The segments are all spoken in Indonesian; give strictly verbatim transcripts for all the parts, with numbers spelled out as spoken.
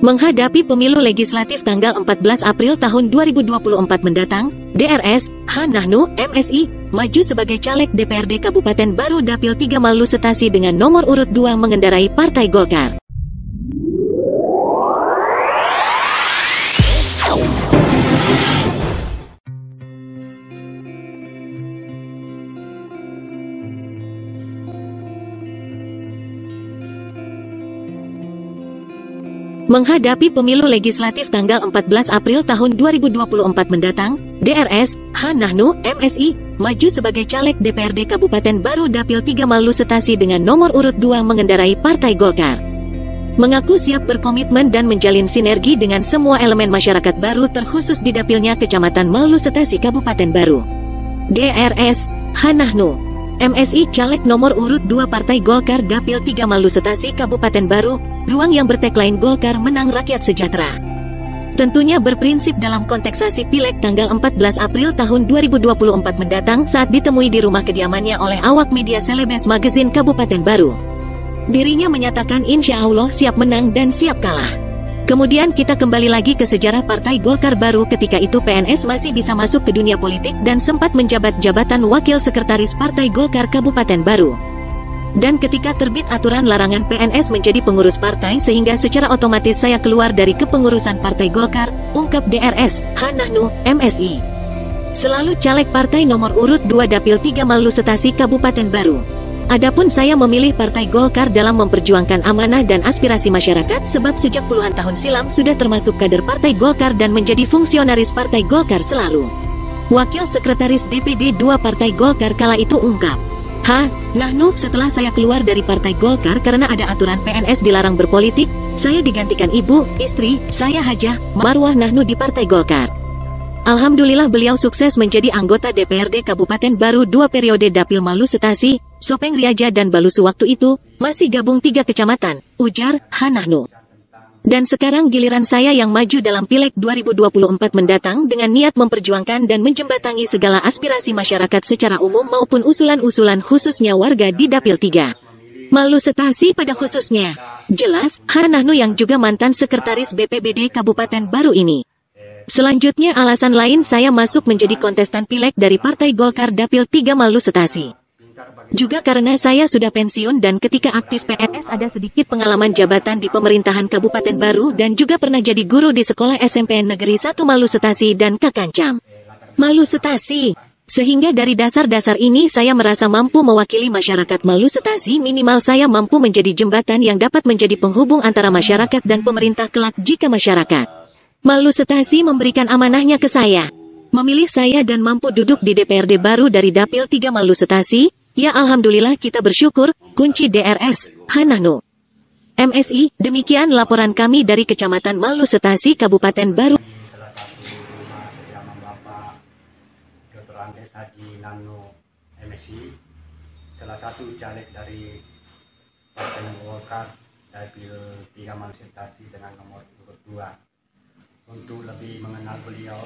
Menghadapi pemilu legislatif tanggal empat belas April tahun dua ribu dua puluh empat mendatang, D R S, H. Nahnu, M S I, maju sebagai caleg D P R D Kabupaten Baru Dapil tiga Malu Setasi dengan nomor urut dua mengendarai Partai Golkar. Menghadapi pemilu legislatif tanggal empat belas April tahun dua ribu dua puluh empat mendatang, D R S, H. Nahnu, M S I, maju sebagai caleg D P R D Kabupaten Baru Dapil tiga Malu Setasi dengan nomor urut dua mengendarai Partai Golkar. Mengaku siap berkomitmen dan menjalin sinergi dengan semua elemen masyarakat baru terkhusus di dapilnya Kecamatan Malu Setasi Kabupaten Baru. D R S, H. Nahnu, M S I caleg nomor urut dua Partai Golkar Dapil tiga Malu Setasi Kabupaten Baru, ruang yang bertagline Golkar Menang Rakyat Sejahtera. Tentunya berprinsip dalam konteksasi Pileg tanggal empat belas April tahun dua ribu dua puluh empat mendatang saat ditemui di rumah kediamannya oleh awak media Celebes Magazine Kabupaten Baru. Dirinya menyatakan insya Allah siap menang dan siap kalah. Kemudian kita kembali lagi ke sejarah Partai Golkar Baru. Ketika itu P N S masih bisa masuk ke dunia politik dan sempat menjabat jabatan Wakil Sekretaris Partai Golkar Kabupaten Baru. Dan ketika terbit aturan larangan P N S menjadi pengurus partai sehingga secara otomatis saya keluar dari kepengurusan Partai Golkar, ungkap D R S, H. Nahnu, M S I. Selalu caleg partai nomor urut dua Dapil tiga Malu Setasi Kabupaten Baru. Adapun saya memilih Partai Golkar dalam memperjuangkan amanah dan aspirasi masyarakat sebab sejak puluhan tahun silam sudah termasuk kader Partai Golkar dan menjadi fungsionaris Partai Golkar selalu. Wakil Sekretaris D P D dua Partai Golkar kala itu ungkap, H. Nahnu, setelah saya keluar dari Partai Golkar karena ada aturan P N S dilarang berpolitik, saya digantikan ibu, istri, saya Hajah Marwah Nahnu di Partai Golkar. Alhamdulillah beliau sukses menjadi anggota D P R D Kabupaten Baru dua periode Dapil Malu Setasi, Sopeng Riaja dan Balusu waktu itu, masih gabung tiga kecamatan, ujar H. Nahnu. Dan sekarang giliran saya yang maju dalam Pileg dua ribu dua puluh empat mendatang dengan niat memperjuangkan dan menjembatangi segala aspirasi masyarakat secara umum maupun usulan-usulan khususnya warga di Dapil tiga Malu Setasi pada khususnya. Jelas, H. Nahnu yang juga mantan Sekretaris B P B D Kabupaten Baru ini. Selanjutnya alasan lain saya masuk menjadi kontestan Pileg dari Partai Golkar Dapil tiga Malu Setasi. Juga karena saya sudah pensiun dan ketika aktif P N S ada sedikit pengalaman jabatan di pemerintahan Kabupaten Baru dan juga pernah jadi guru di Sekolah S M P N Negeri satu Malu Setasi dan Kakancam Malu Setasi. Sehingga dari dasar-dasar ini saya merasa mampu mewakili masyarakat Malu Setasi, minimal saya mampu menjadi jembatan yang dapat menjadi penghubung antara masyarakat dan pemerintah kelak jika masyarakat Malu Setasi memberikan amanahnya ke saya, memilih saya dan mampu duduk di D P R D Baru dari Dapil tiga Malu Setasi. Ya alhamdulillah kita bersyukur, kunci D R S, H. Nahnu, M S I, demikian laporan kami dari Kecamatan Malu Setasi, Kabupaten Baru. Salah satu kediaman Bapak Doktor Andes Haji Nahnu, M S I, salah satu caleg dari Partai Golkar Dapil tiga Malu Setasi dengan nomor urut dua. Untuk lebih mengenal beliau,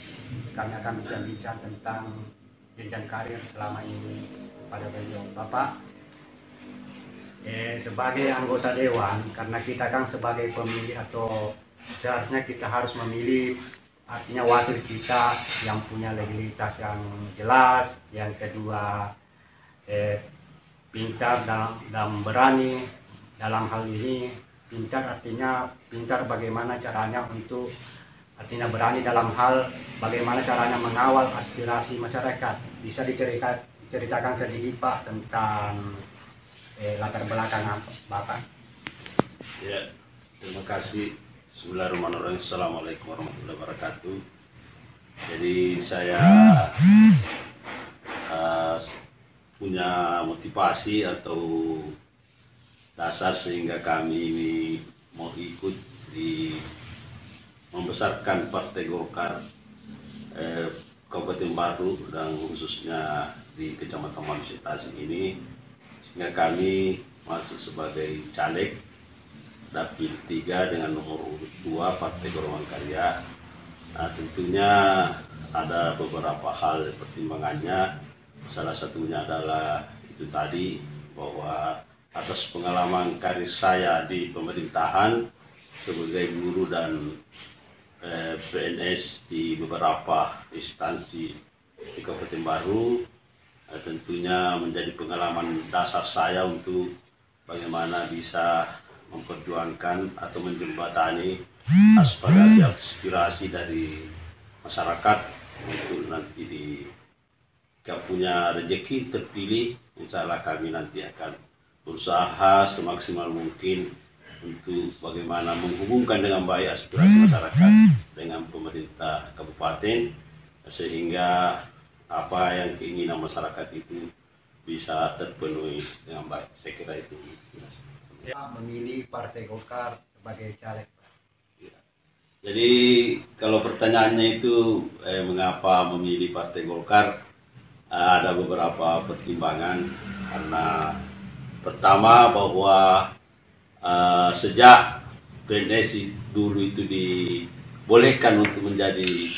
kami akan bincang-bincang tentang jenjang karir selama ini pada beliau. Bapak, eh, sebagai anggota dewan, karena kita kan sebagai pemilih atau seharusnya kita harus memilih, artinya wakil kita yang punya legalitas yang jelas, yang kedua eh, pintar dalam, dalam berani dalam hal ini. Pintar artinya pintar bagaimana caranya untuk artinya berani dalam hal bagaimana caranya mengawal aspirasi masyarakat. Bisa diceritakan, diceritakan sedikit Pak tentang eh, latar belakang Bapak? Ya, terima kasih. Bismillahirrahmanirrahim. Assalamualaikum warahmatullahi wabarakatuh. Jadi saya uh, punya motivasi atau dasar sehingga kami ini mau ikut di membesarkan Partai Golkar eh, Kabupaten Baru dan khususnya di Kecamatan Malu Setasi ini, sehingga kami masuk sebagai caleg Dapil tiga dengan nomor urut dua Partai Golongan Karya. Nah, tentunya ada beberapa hal pertimbangannya. Salah satunya adalah itu tadi bahwa atas pengalaman karir saya di pemerintahan sebagai guru dan eh, P N S di beberapa instansi di Kabupaten Baru, eh, tentunya menjadi pengalaman dasar saya untuk bagaimana bisa memperjuangkan atau menjembatani aspirasi-aspirasi dari masyarakat untuk nanti di jika punya rezeki terpilih, insya Allah kami nanti akan berusaha semaksimal mungkin untuk bagaimana menghubungkan dengan baik aspirasi masyarakat dengan pemerintah kabupaten, sehingga apa yang keinginan masyarakat itu bisa terpenuhi dengan baik. Saya kira itu. Memilih Partai Golkar sebagai caleg. Jadi kalau pertanyaannya itu eh, mengapa memilih Partai Golkar, eh, ada beberapa pertimbangan. Karena pertama bahwa eh, sejak P N S dulu itu dibolehkan untuk menjadi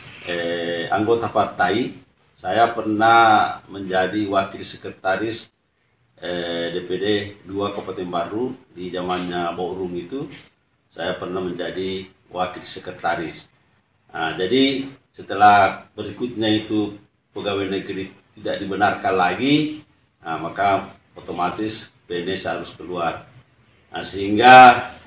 eh, anggota partai, saya pernah menjadi wakil sekretaris eh, D P D dua Kabupaten Baru. Di zamannya Borum itu saya pernah menjadi wakil sekretaris. Nah, jadi setelah berikutnya itu pegawai negeri tidak dibenarkan lagi, nah, maka otomatis P N S harus keluar. Nah, sehingga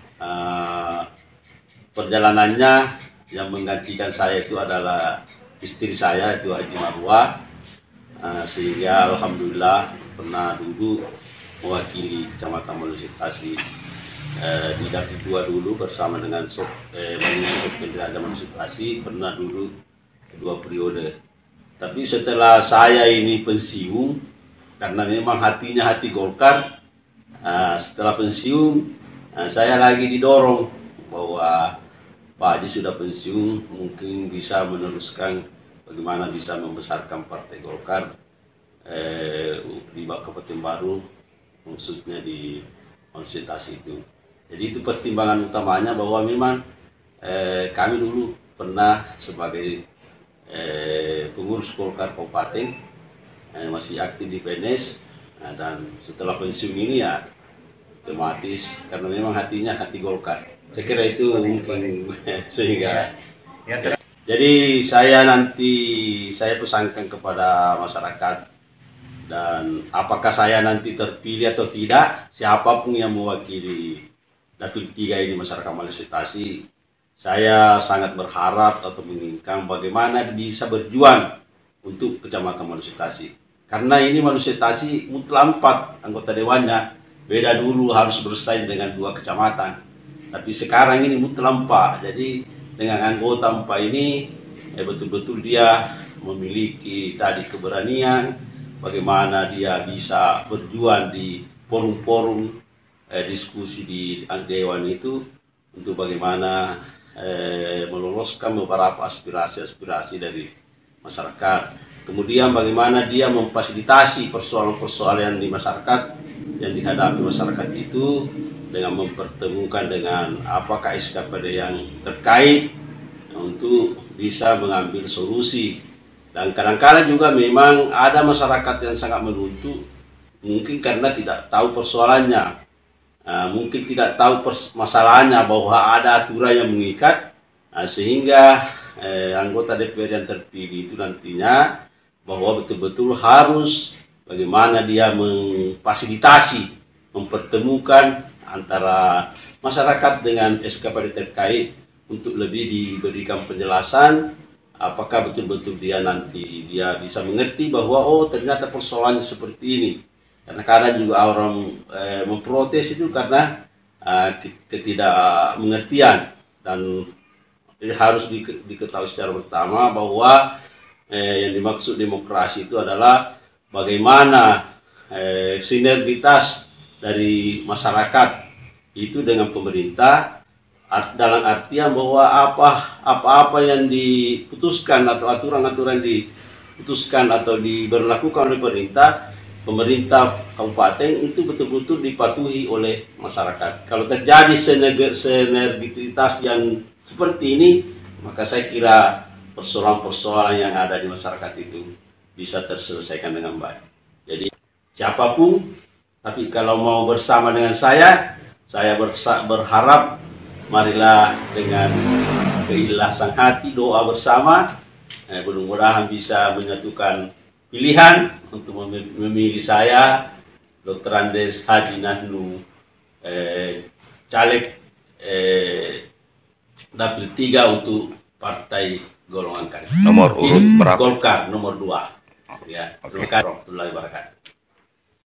uh, perjalanannya yang menggantikan saya itu adalah istri saya, itu Haji Marwah. Uh, sehingga alhamdulillah pernah dulu mewakili Kecamatan Malusitasi Eh, di Dapil dua dulu bersama dengan Sob eh, Pendirian Malusitasi, pernah dulu dua periode. Tapi setelah saya ini pensiun, karena memang hatinya hati Golkar, eh, setelah pensiun eh, saya lagi didorong bahwa Pak Haji sudah pensiun, mungkin bisa meneruskan bagaimana bisa membesarkan Partai Golkar eh, di Kabupaten Baru, maksudnya di Malusitasi itu. Jadi itu pertimbangan utamanya, bahwa memang eh, kami dulu pernah sebagai eh, pengurus Golkar Kabupaten, eh, masih aktif di P N S, nah, dan setelah pensiun ini ya otomatis karena memang hatinya hati Golkar. Saya kira itu mungkin sehingga ya, ya, jadi saya nanti saya pesankan kepada masyarakat, dan apakah saya nanti terpilih atau tidak, siapapun yang mewakili Dapil tiga ini masyarakat Malusitasi, saya sangat berharap atau menginginkan bagaimana bisa berjuang untuk Kecamatan Malusitasi. Karena ini Malusitasi mutlak empat anggota dewannya, beda dulu harus bersaing dengan dua kecamatan. Tapi sekarang ini mutlak empat, jadi dengan anggota empat ini eh, betul-betul dia memiliki tadi keberanian, bagaimana dia bisa berjuang di forum-forum Eh, diskusi di Dewan itu untuk bagaimana eh, meloloskan beberapa aspirasi-aspirasi dari masyarakat. Kemudian bagaimana dia memfasilitasi persoalan-persoalan di masyarakat yang dihadapi masyarakat itu dengan mempertemukan dengan apakah S K P D yang terkait untuk bisa mengambil solusi. Dan kadang-kadang juga memang ada masyarakat yang sangat menuntut, mungkin karena tidak tahu persoalannya. Nah, mungkin tidak tahu masalahnya bahwa ada aturan yang mengikat, nah, sehingga eh, anggota D P R yang terpilih itu nantinya bahwa betul-betul harus bagaimana dia memfasilitasi, mempertemukan antara masyarakat dengan S K P D terkait untuk lebih diberikan penjelasan apakah betul-betul dia nanti dia bisa mengerti bahwa oh ternyata persoalannya seperti ini. Karena kadang juga orang eh, memprotes itu karena eh, ketidakmengertian, dan harus di, diketahui secara pertama bahwa eh, yang dimaksud demokrasi itu adalah bagaimana eh, sinergitas dari masyarakat itu dengan pemerintah, dalam artian bahwa apa apa-apa yang diputuskan atau aturan-aturan diputuskan atau diberlakukan oleh pemerintah pemerintah kabupaten itu betul-betul dipatuhi oleh masyarakat. Kalau terjadi sinergitas yang seperti ini, maka saya kira persoalan-persoalan yang ada di masyarakat itu bisa terselesaikan dengan baik. Jadi siapapun, tapi kalau mau bersama dengan saya, saya berharap marilah dengan keikhlasan hati doa bersama, eh, mudah-mudahan bisa menyatukan pilihan untuk memilih saya, Doktor Andes Haji Nahnu, eh, caleg eh, Dapil tiga untuk Partai Golongan Karya. Nomor urut berapa? Golkar nomor dua. Ya, terima kasih warahmatullahi wabarakatuh.